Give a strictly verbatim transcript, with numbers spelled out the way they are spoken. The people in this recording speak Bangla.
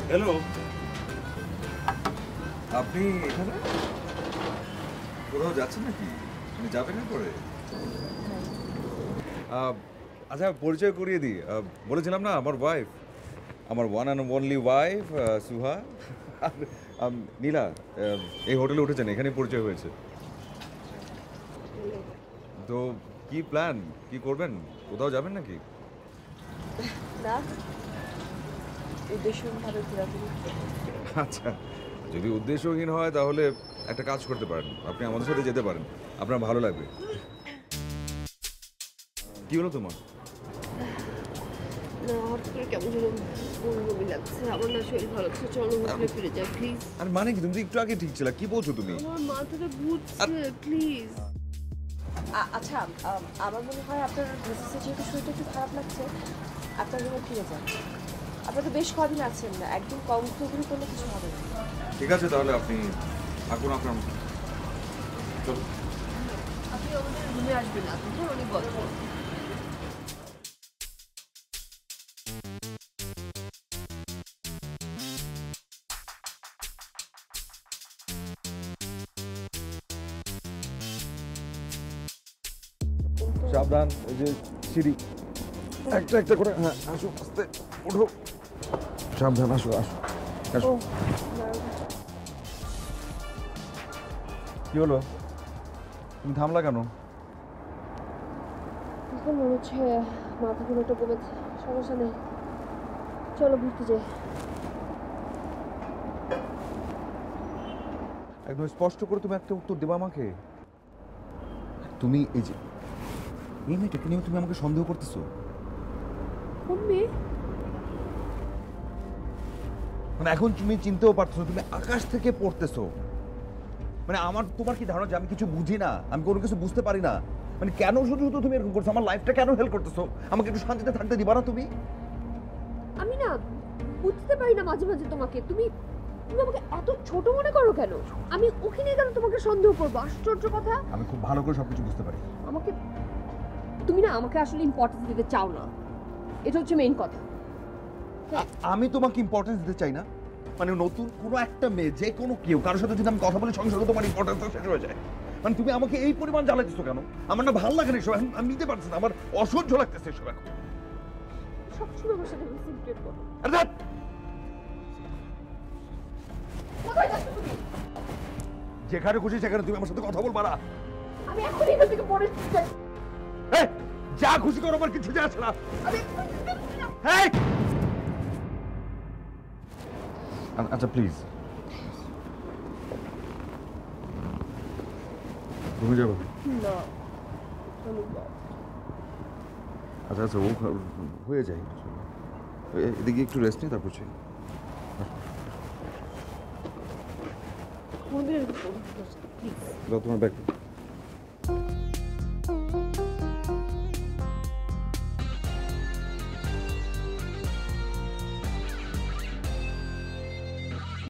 হ্যালো, আপনি এখানে কোথাও যাচ্ছেন নাকি? মানে যাবেন না করে? আচ্ছা, পরিচয় করিয়ে দিই। আহ, বলেছিলাম না আমার ওয়াইফ, আমার one and only wife Suha. আর, আম, নীলা আহ, এই হোটেলে উঠেছেন, এখানেই পরিচয় হয়েছে। তো কি প্ল্যান, কি করবেন? কোথাও যাবেন নাকি? না, উদ্দেশ্যভাবে ঘোরাঘুরি। আচ্ছা, যদি উদ্দেশ্যহীন হয় তাহলে একটা কাজ করতে পারেন, আপনি আমাদের সাথে যেতে পারেন, আপনার ভালো লাগবে। কি হলো তোমার? না, হঠাৎ করে কেমন যেন বমি বমি লাগছে। আমার না শরীর ভালো লাগছে, চলো হোটেলে ফিরে যাই প্লিজ। আর মানে কি, তুমি তো একটু আগে ঠিক ছিল, কি বলছো তুমি? আমার মাথাটা ঘুরছে প্লিজ। আচ্ছা, আম, আমার মনে হয় আপনার মিসেসের যেহেতু শরীরটা একটু খারাপ লাগছে, আপনার রুমে ফিরে যান। আপনার তো বেশ কদিন আছেন না, একদিন কম ঘুরঘুরি করলে কিছু হবে না। ঠিক আছে, তাহলে আপনি থাকুন আপনার মতো। চলো। আপনি আমাদের রুমে আসবেন না, আপনার অনেক গল্প। সাবধান, এই যে সিঁড়ি একটা একটা করে। হ্যাঁ, আসো, আস্তে ওঠো, সাবধান, আসো আসো আসো। কি হলো, তুমি থামলা কেন? এখন মনে হচ্ছে মাথা কোনো একটা কমেছে। সমস্যা নেই, চলো ঘুরতে যাই। একদম স্পষ্ট করে তুমি একটা উত্তর দেবা আমাকে। তুমি এই যে এই মেয়েটাকে নিয়ে তুমি আমাকে সন্দেহ করতেছো? কোন মেয়ে? মানে এখন তুমি চিনতেও পারতেছো, তুমি আকাশ থেকে পড়তেছো। মানে আমার তোমার কি ধারণা যে আমি কিছু বুঝি না, আমি কোনো কিছু বুঝতে পারি না? মানে কেন শুধু শুধু তুমি এরকম করছো? আমার লাইফটা কেন হেল্প করতেছো? আমাকে একটু শান্তিতে থাকতে দিবা না তুমি? আমি না বুঝতে পারি না মাঝে মাঝে তোমাকে। তুমি তুমি আমাকে এত ছোট মনে করো কেন? আমি ওখানে কেন তোমাকে সন্দেহ করবো? আশ্চর্য কথা। আমি খুব ভালো করে সবকিছু বুঝতে পারি। আমাকে তুমি না আমাকে আসলে ইম্পর্টেন্স দিতে চাও না, এটা হচ্ছে মেইন কথা। আমি তোমাকে ইম্পর্টেন্স দিতে চাই না? মানে নতুন কোনো একটা মেয়ে, যে কোনো কেউ কারোর সাথে যদি আমি কথা বলি সঙ্গে সঙ্গে তোমার ইম্পর্টেন্সটা শেষ হয়ে যায়। মানে তুমি আমাকে এই পরিমাণ জ্বালাইতেছো কেন? আমার না ভালো লাগে না এসব, আমি নিতে পারছি না, আমার অসহ্য লাগতেছে এসব এখন। সবসময় আমার সাথে রিসিপ্রেট করো। আরে ধ্যাৎ! কোথায় যাচ্ছ তুমি? যেখানে খুশি সেখানে তুমি আমার সাথে কথা বলবা না। আমি এখনই এখান থেকে পড়ে যাই। এই, যা খুশি করো, আমার কিছু যায় আসে না। আমি এখনই যাচ্ছি না। এই! আচ্ছা প্লিজ, ঘুমিয়ে যাবো। না, চলো না। আচ্ছা আচ্ছা, ও হয়ে যায়, এদিকে একটু রেস্ট নিই, তারপর চাই। মন্দিরের প্লিজ। তোমার ব্যাগ।